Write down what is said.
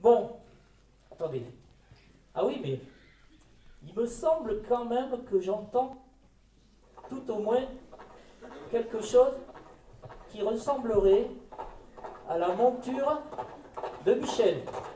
Bon, attendez. Ah oui, mais il me semble quand même que j'entends tout au moins quelque chose qui ressemblerait à la monture de Michel.